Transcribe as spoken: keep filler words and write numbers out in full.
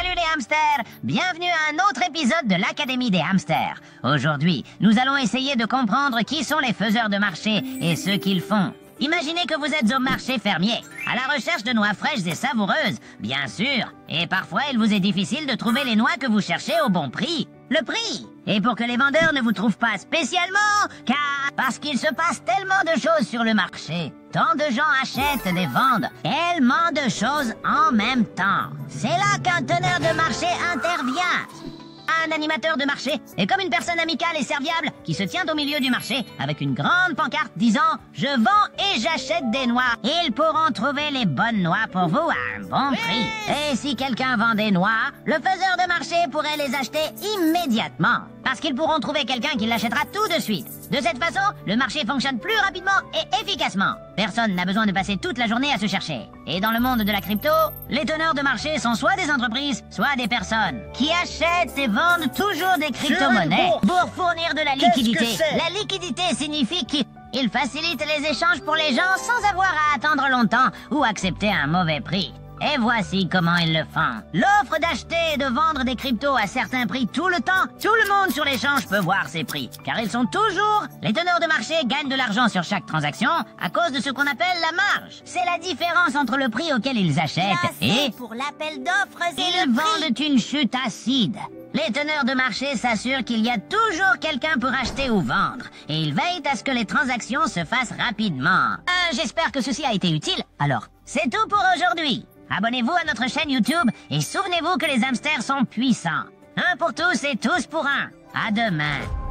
Salut les hamsters! Bienvenue à un autre épisode de l'Académie des hamsters. Aujourd'hui, nous allons essayer de comprendre qui sont les faiseurs de marché et ce qu'ils font. Imaginez que vous êtes au marché fermier, à la recherche de noix fraîches et savoureuses, bien sûr. Et parfois, il vous est difficile de trouver les noix que vous cherchez au bon prix. Le prix! Et pour que les vendeurs ne vous trouvent pas spécialement, car parce qu'il se passe tellement de choses sur le marché. Tant de gens achètent et vendent tellement de choses en même temps. C'est là qu'un teneur de marché intervient. Un animateur de marché est comme une personne amicale et serviable qui se tient au milieu du marché avec une grande pancarte disant « Je vends et j'achète des noix. Ils pourront trouver les bonnes noix pour vous à un bon prix. » Et si quelqu'un vend des noix, le faiseur de marché pourrait les acheter immédiatement parce qu'ils pourront trouver quelqu'un qui l'achètera tout de suite. De cette façon, le marché fonctionne plus rapidement et efficacement. Personne n'a besoin de passer toute la journée à se chercher. Et dans le monde de la crypto, les teneurs de marché sont soit des entreprises, soit des personnes qui achètent et vendent toujours des crypto-monnaies pour fournir de la liquidité. La liquidité signifie qu'ils facilitent les échanges pour les gens sans avoir à attendre longtemps ou accepter un mauvais prix. Et voici comment ils le font. L'offre d'acheter et de vendre des cryptos à certains prix tout le temps, tout le monde sur l'échange peut voir ces prix. Car ils sont toujours... Les teneurs de marché gagnent de l'argent sur chaque transaction à cause de ce qu'on appelle la marge. C'est la différence entre le prix auquel ils achètent et... pour l'appel d'offres et ils le prix. vendent une chute acide. Les teneurs de marché s'assurent qu'il y a toujours quelqu'un pour acheter ou vendre. Et ils veillent à ce que les transactions se fassent rapidement. Euh, j'espère que ceci a été utile. Alors, c'est tout pour aujourd'hui. Abonnez-vous à notre chaîne YouTube et souvenez-vous que les hamsters sont puissants. Un pour tous et tous pour un. À demain.